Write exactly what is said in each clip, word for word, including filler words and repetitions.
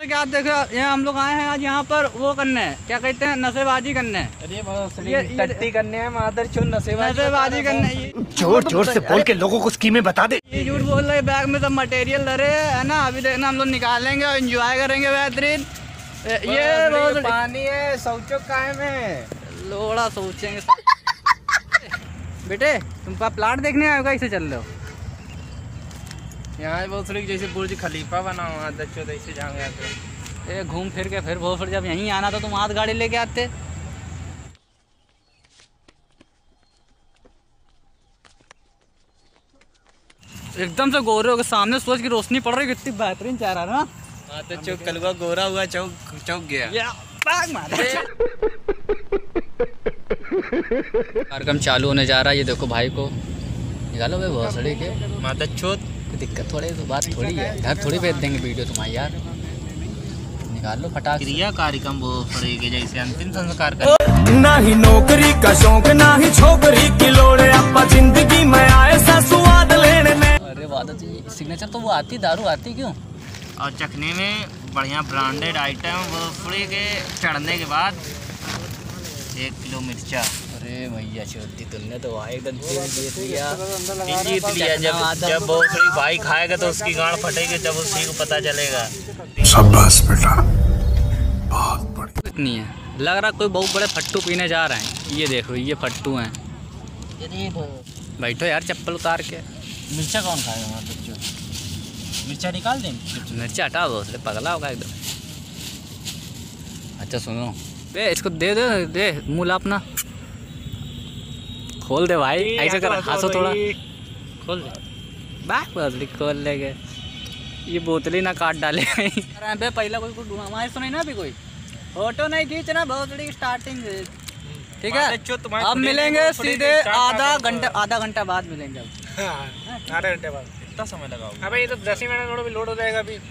क्या देखो, यहाँ हम लोग आए हैं आज यहाँ पर वो करने, क्या कहते हैं, नशेबाजी करने। अरे टट्टी करने हैं मादर चोर, नशेबाजी करने। जोर जोर से बोल के लोगों को स्कीमें बता दे। ये झूठ बोल रहे, बैग में सब मटेरियल धरे है ना। अभी देखना हम लोग निकालेंगे और एंजॉय करेंगे बेहतरीन। ये बहुत पानी है, सोचो कायम है, लोड़ा सोचेंगे। बेटे तुम पास प्लाट देखने आए हो, कैसे चल रहे हो? यहाँ बहुत जैसे बुर्ज खलीफा बना हुआ है, दच्चो ऐसे जाएंगे। ए घूम फिर के फिर वो फिर जब यहीं आना था तुम हाथ गाड़ी लेके आते। एकदम से गोरे हो के सामने सूरज की रोशनी पड़ रही, कितनी बेहतरीन चेहरा ना। हाँ तो चौक कलवा गोरा हुआ, चौक चौक गया। कार्यक्रम चालू होने जा रहा है। ये देखो भाई को निकालो भाई भोसड़ी के माता चोत। दिक्कत थोड़ी तो बात थोड़ी है, घर थोड़ी भेज देंगे वीडियो तुम्हारी यार। निकाल लो फटाक। क्रिया कार्यक्रम भोसड़ी के जैसे अंतिम संस्कार कर। ना ही नौकरी का शौक, ना ही छोकरी की लोड़, अपा जिंदगी में आए सा स्वाद लेने में। अरे वादा जी सिग्नेचर तो वो आती, दारू आती क्यों? और चखने में बढ़िया ब्रांडेड आइटम भोसड़ी के चढ़ने के बाद एक किलो मिर्चा। अरे भैया छोटी तुमने तो भाई एकदम जीत लिया। जीत लिया। जब जब भोसड़ी भाई खाएगा तो उसकी गांड फटेगी, जब उसी को पता चलेगा। शाबाश बेटा, बहुत बढ़िया। इतनी है, लग रहा कोई बहुत बड़े फट्टू पीने जा रहे हैं। ये देखो ये फट्टू हैं। बैठो यार चप्पल उतार के। मिर्चा कौन खाएगा वहाँ बच्चों? मिर्चा निकाल दें। मिर्चा हटा दो, पगला होगा एकदम। अच्छा सुनो बे, इसको दे दे दे मुँह अपना खोल दे भाई, ऐसे कर हंसो थोड़ा। खोल दे बैक बदली खोल लेंगे। ये बोतली ना काट डाले बे। पहला कोई को हमारे सुनाई ना भी कोई फोटो नहीं खींचना भोसड़ी स्टार्टिंग से, ठीक है? अब मिलेंगे सीधे आधा घंटा, आधा घंटा बाद मिलेंगे। अब आधा घंटे बाद कितना समय लगाओगे? अबे ये तो दस ही मिनट थोड़ा भी लोड हो जाएगा अभी।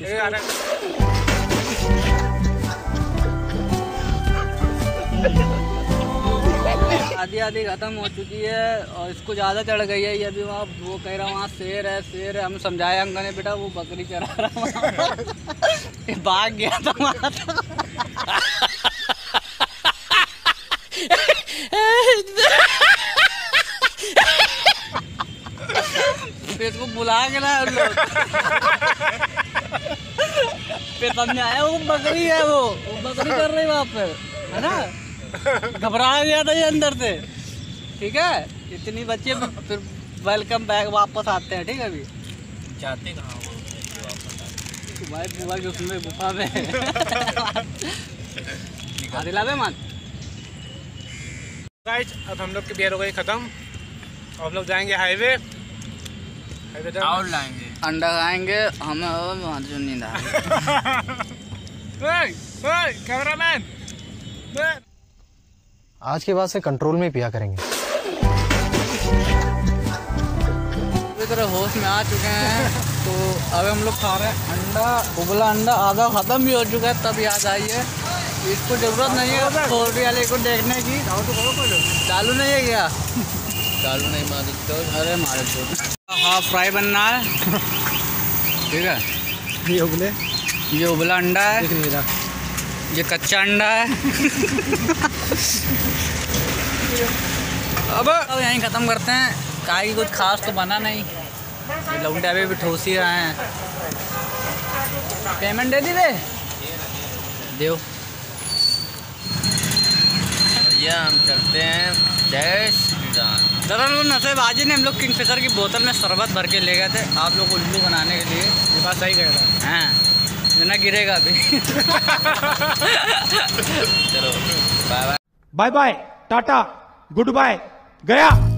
आधी आधी खत्म हो चुकी है और इसको ज़्यादा चढ़ गई है। ये अभी वहाँ वो कह रहा वहाँ शेर है शेर है। हम समझाए अंकल ने, बेटा वो बकरी चरा रहा ये भाग गया था वहाँ तक। फिर इसको बुला के ना लोग फिर समझ आया वो बकरी है, वो वो बकरी कर रही वहाँ पर, है ना? घबरा गया था ये अंदर से, ठीक है? इतनी बच्चे फिर वेलकम बैक वापस आते हैं, ठीक है? अभी जाते कहाँ वो तुम्हारे बुआ की उसमें गुफा में दिलावे मान। गाइस अब हम लोग की बियर हो गई खत्म और हम लोग जाएंगे हाईवे। हाईवे और लाएंगे अंडा खाएंगे हमें और जो नींद आ कैमरामैन। आज के बाद से कंट्रोल में पिया करेंगे। पूरी तरह होश में आ चुके हैं। तो अब हम लोग खा रहे हैं अंडा, उबला अंडा आधा ख़त्म भी हो चुका है। तब याद आई है इसको ज़रूरत नहीं है पोल्ट्री वाले को देखने की। चालू नहीं है क्या? चालू नहीं मारे तो। अरे मारे तो हाफ फ्राई बनना है, ठीक है? ये उबले, ये उबला अंडा है, ये कच्चा अंडा है। अब अब यहीं ख़त्म करते हैं, काहे कुछ खास तो बना नहीं। ये लौंडे अभी भी ठोस ही रहे हैं। पेमेंट दे दी बे देव भैया, हम चलते हैं। जय श्री राम। दरअसल नशेबाजी ने हम लोग किंगफिशर की बोतल में शरबत भर के ले गए थे आप लोग को उल्लू बनाने के लिए। ये बात सही कह रहा है। हाँ बिना गिरेगा अभी। चलो bye bye bye bye, tata, goodbye, गया।